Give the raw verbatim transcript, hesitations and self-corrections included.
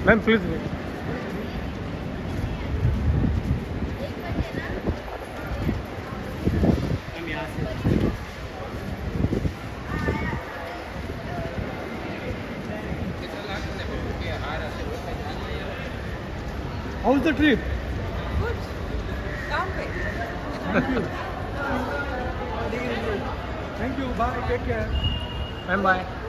Ma'am, please wait. How's the trip? Good. Can't wait. Thank you. Thank you. Bye. Take care. Ma'am, bye.